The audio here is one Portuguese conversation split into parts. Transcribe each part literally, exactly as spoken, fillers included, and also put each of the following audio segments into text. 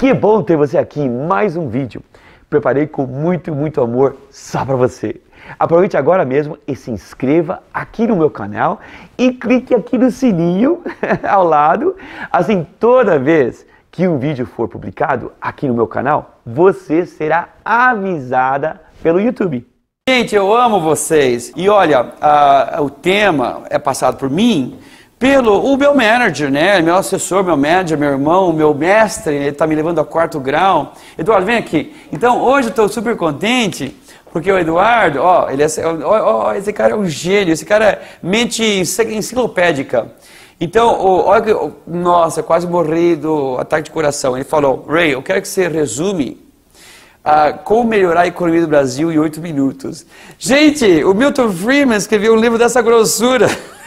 Que bom ter você aqui em mais um vídeo. Preparei com muito, muito amor só para você. Aproveite agora mesmo e se inscreva aqui no meu canal e clique aqui no sininho ao lado. Assim, toda vez que um vídeo for publicado aqui no meu canal, você será avisada pelo YouTube. Gente, eu amo vocês. E olha, a, o tema é passado por mim pelo o meu manager, né? Meu assessor, meu manager, meu irmão, meu mestre, ele está me levando ao quarto grau. Eduardo, vem aqui. Então, hoje eu estou super contente, porque o Eduardo, ó, ele é, ó, ó, esse cara é um gênio, esse cara é mente enciclopédica. Então, ó, olha que, nossa, quase morri do ataque de coração. Ele falou, Ray, eu quero que você resume Uh, como melhorar a economia do Brasil em oito minutos. Gente, o Milton Friedman escreveu um livro dessa grossura.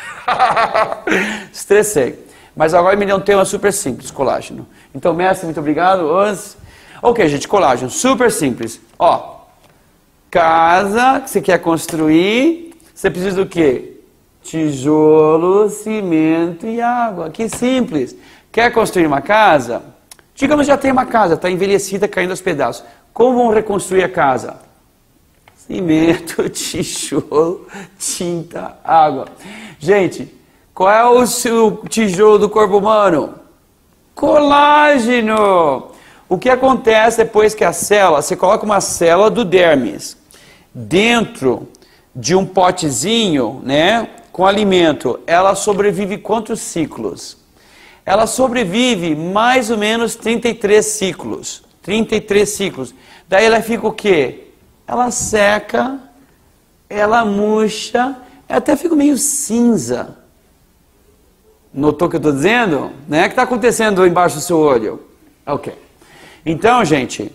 Estressei. Mas agora me deu um tema super simples, colágeno. Então, mestre, muito obrigado. Ok, gente, colágeno, super simples. Ó, casa que você quer construir, você precisa do quê? Tijolo, cimento e água. Que simples. Quer construir uma casa? Digamos que já tem uma casa, está envelhecida, caindo aos pedaços. Como vão reconstruir a casa? Cimento, tijolo, tinta, água. Gente, qual é o seu tijolo do corpo humano? Colágeno. O que acontece depois que a célula, você coloca uma célula do dermis dentro de um potezinho, né, com alimento, ela sobrevive quantos ciclos? Ela sobrevive mais ou menos trinta e três ciclos. trinta e três ciclos. Daí ela fica o quê? Ela seca, ela murcha, até fica meio cinza. Notou o que eu estou dizendo? Né? O que está acontecendo embaixo do seu olho? Ok. Então, gente,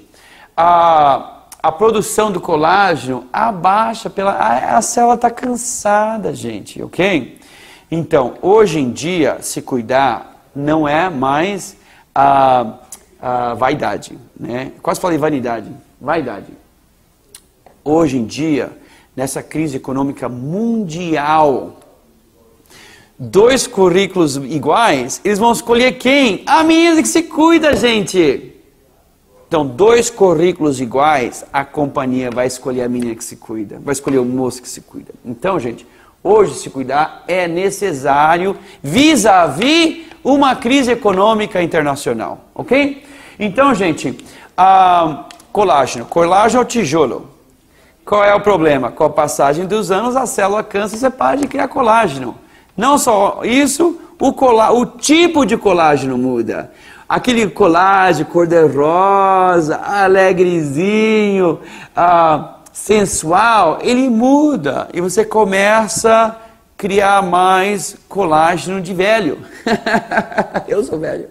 a, a produção do colágeno abaixa, pela, a, a célula está cansada, gente, ok? Então, hoje em dia, se cuidar não é mais a... a vaidade, né? Quase falei vanidade, vaidade. Hoje em dia, nessa crise econômica mundial, dois currículos iguais, eles vão escolher quem? A menina que se cuida, gente. Então, dois currículos iguais, a companhia vai escolher a menina que se cuida, vai escolher o moço que se cuida. Então, gente, hoje se cuidar é necessário vis-à-vis uma crise econômica internacional, ok? Então, gente, a colágeno. Colágeno é o tijolo. Qual é o problema? Com a passagem dos anos, a célula cansa e você para de criar colágeno. Não só isso, o, colá o tipo de colágeno muda. Aquele colágeno cor-de-rosa, alegrezinho, ah, sensual, ele muda. E você começa criar mais colágeno de velho. Eu sou velho.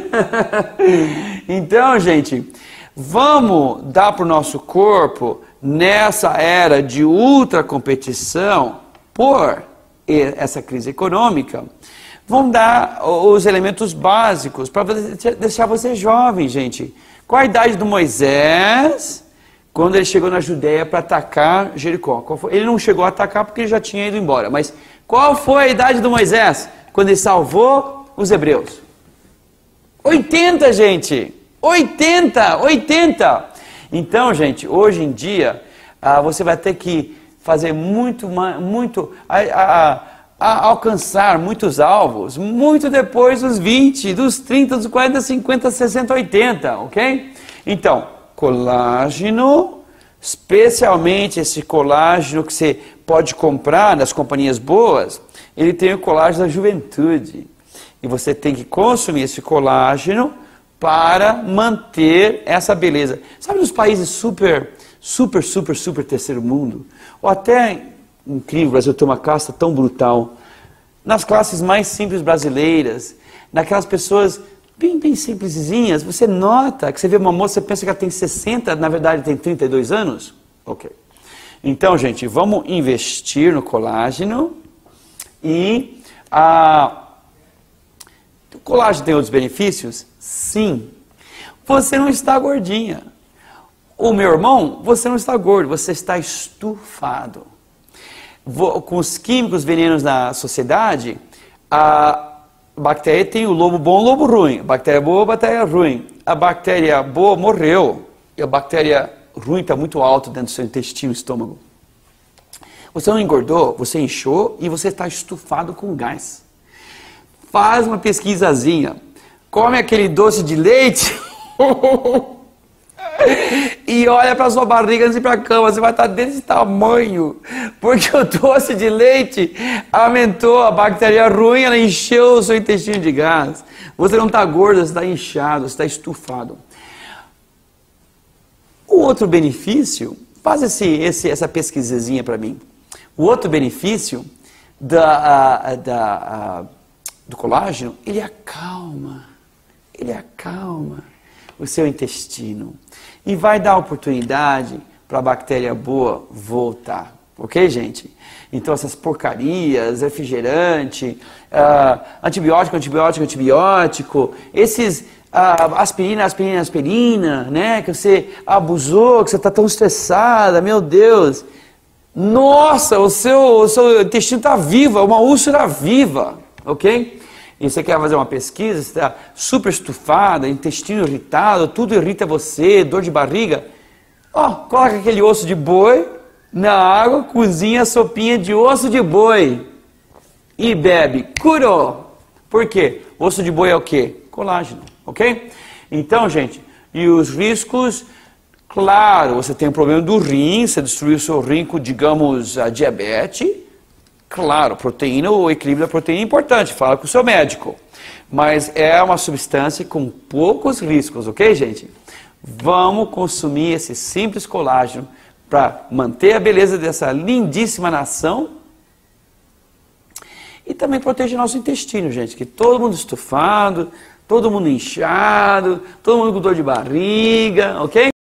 Então, gente, vamos dar para o nosso corpo, nessa era de ultra competição, por essa crise econômica, vamos dar os elementos básicos para deixar você jovem, gente. Qual a idade do Moisés quando ele chegou na Judéia para atacar Jericó? Qual foi? Ele não chegou a atacar porque ele já tinha ido embora, mas qual foi a idade do Moisés quando ele salvou os hebreus? oitenta, gente! oitenta! oitenta! Então, gente, hoje em dia, ah, você vai ter que fazer muito, muito, a, a, a alcançar muitos alvos, muito depois dos vinte, dos trinta, dos quarenta, cinquenta, sessenta, oitenta, ok? Então, colágeno, especialmente esse colágeno que você pode comprar nas companhias boas, ele tem o colágeno da juventude. E você tem que consumir esse colágeno para manter essa beleza. Sabe nos países super, super, super, super terceiro mundo? Ou até, incrível, o Brasil tem uma casta tão brutal. Nas classes mais simples brasileiras, naquelas pessoas bem, bem simplesinhas, você nota que você vê uma moça, você pensa que ela tem sessenta, na verdade tem trinta e dois anos? Ok. Então, gente, vamos investir no colágeno e a... o colágeno tem outros benefícios? Sim. Você não está gordinha. O meu irmão, você não está gordo, você está estufado. Com os químicos venenos da sociedade, a bactéria tem o lobo bom e o lobo ruim. Bactéria boa, bactéria ruim. a bactéria boa morreu e a bactéria ruim está muito alta dentro do seu intestino, estômago. Você não engordou, você inchou e você está estufado com gás. Faz uma pesquisazinha, come aquele doce de leite e olha para sua barriga antes de ir para a cama, você vai estar desse tamanho, porque o doce de leite aumentou a bactéria ruim, ela encheu o seu intestino de gás. Você não está gordo, você está inchado, você está estufado. O outro benefício, faz esse, esse, essa pesquisazinha para mim. O outro benefício da, a, da, a, do colágeno, ele acalma, ele acalma o seu intestino e vai dar oportunidade para a bactéria boa voltar. Ok, gente? Então essas porcarias, refrigerante, uh, antibiótico, antibiótico, antibiótico, esses uh, aspirina, aspirina, aspirina, né? Que você abusou, que você está tão estressada, meu Deus. Nossa, o seu, o seu intestino está vivo, é uma úlcera viva, ok? E você quer fazer uma pesquisa, você está super estufada, intestino irritado, tudo irrita você, dor de barriga. Ó, oh, coloca aquele osso de boi na água, cozinha a sopinha de osso de boi e bebe. Curou! Por quê? Osso de boi é o quê? Colágeno, ok? Então, gente, e os riscos... Claro, você tem um problema do rim, você destruiu o seu rim com, digamos, a diabetes. Claro, proteína, o equilíbrio da proteína é importante, fala com o seu médico. Mas é uma substância com poucos riscos, ok, gente? Vamos consumir esse simples colágeno para manter a beleza dessa lindíssima nação e também proteger nosso intestino, gente, que todo mundo estufado, todo mundo inchado, todo mundo com dor de barriga, ok?